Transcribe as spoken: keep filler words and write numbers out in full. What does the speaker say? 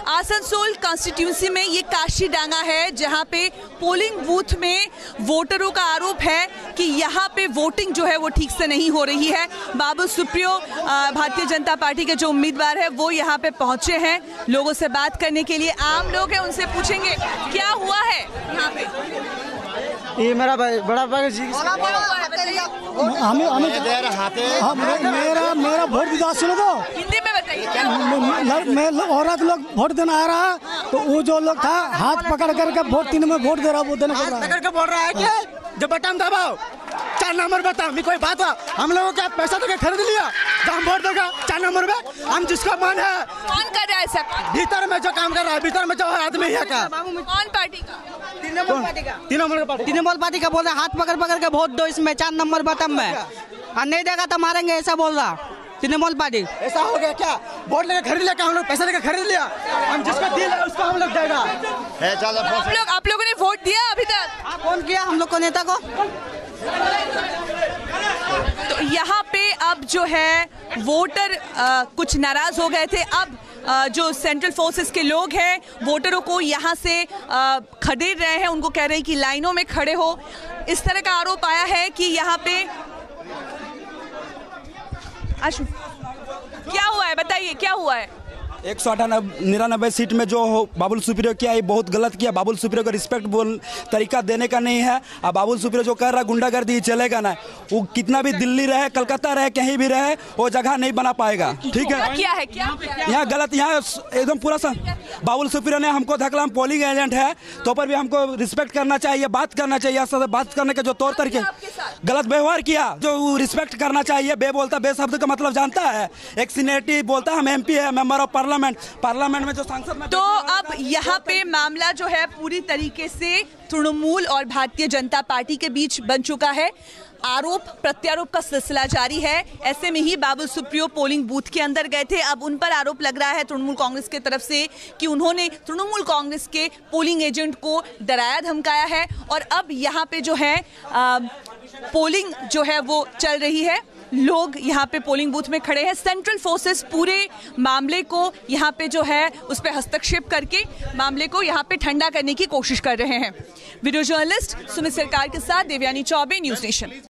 Asansol constituency में ये काशीडांगा है, जहां पे पोलिंग बूथ में वोटरों का आरोप है कि यहां पे वोटिंग जो है वो ठीक से नहीं हो रही है। बाबुल सुप्रियो भारतीय जनता पार्टी के जो उम्मीदवार है वो यहां पे पहुंचे हैं लोगों से बात करने के लिए। आम लोग हैं, उनसे पूछेंगे क्या हुआ है यहाँ पे। ये मेरा भाई बड़ा भाई जी हमें हमें मेरा मेरा वोट दिया सुनो तो हिंदी में बताइए। मैं औरत लोग वोट देना आ रहा तो वो जो लोग था हाथ पकड़ करके वोट तीन में वोट दे रहा वो देना पकड़ के बोल रहा है कि जब बटन दबाओ चार नंबर बता मैं कोई बात है हम लोगों का पैसा देके खरीद लिया हम वोट देगा चार नंबर में हम जिसका मन है। कौन कर रहा है सब भीतर में जो काम कर रहा है भीतर में जो आदमी है का कौन पार्टी का तीन नंबर पार्टी का तीन नंबर पार्टी तीन नंबर पार्टी का बोल रहा हाथ पकड़ पकड़ के वोट दो इसमें चार नंबर बटन में और नहीं देगा तो मारेंगे ऐसा बोल रहा तृणमूल पार्टी। ऐसा हो गया क्या वोट लेकर खरीद लिया क्या हम लोग पैसा लेकर खरीद लिया हम जिसको दिल है उसको हम लोग देगा। आप लोग आप लोगों ने वोट दिया अभी तक? कौन किया हम लोग को नेता को? तो यहाँ पे अब जो है वोटर आ, कुछ नाराज हो गए थे। अब आ, जो सेंट्रल फोर्सेस के लोग हैं वोटरों को यहाँ से आ, खदेड़ रहे हैं, उनको कह रहे हैं कि लाइनों में खड़े हो। इस तरह का आरोप आया है कि यहाँ पे आशु क्या हुआ है, बताइए क्या हुआ है। एक सौ अठानबे निन्यानबे सीट में जो बाबुल सुप्रियो किया ये बहुत गलत किया। बाबुल सुप्रियो को रिस्पेक्ट बोल तरीका देने का नहीं है। अब बाबुल सुप्रियो जो कर रहा गुंडागर्दी चलेगा ना, वो कितना भी दिल्ली रहे कलकत्ता रहे कहीं भी रहे वो जगह नहीं बना पाएगा। ठीक है क्या है क्या यहाँ गलत, यहाँ एकदम पूरा सा बाबुल सुप्रियो ने हमको धकला, हम पोलिंग एजेंट है तो पर भी हमको रिस्पेक्ट करना चाहिए, बात करना चाहिए। बात करने के जो तौर तरीके गलत व्यवहार किया, जो रिस्पेक्ट करना चाहिए। बे बोलता बे शब्द का मतलब जानता है। एक सीनेटी बोलता हम एम पी है, मेंबर ऑफ पार्लियामेंट पार्लियामेंट में जो सांसद में। तो अब यहाँ पे मामला जो है पूरी तरीके से तृणमूल और भारतीय जनता पार्टी के बीच बन चुका है। आरोप प्रत्यारोप का सिलसिला जारी है। ऐसे में ही बाबुल सुप्रियो पोलिंग बूथ के अंदर गए थे। अब उन पर आरोप लग रहा है तृणमूल कांग्रेस की तरफ से कि उन्होंने तृणमूल कांग्रेस के पोलिंग एजेंट को डराया धमकाया है। और अब यहाँ पे जो है आ, पोलिंग जो है वो चल रही है, लोग यहाँ पे पोलिंग बूथ में खड़े हैं। सेंट्रल फोर्सेस पूरे मामले को यहाँ पे जो है उस पर हस्तक्षेप करके मामले को यहाँ पे ठंडा करने की कोशिश कर रहे हैं। वीडियो जर्नलिस्ट सुमित सरकार के साथ देवयानी चौबे, न्यूज़ नेशन।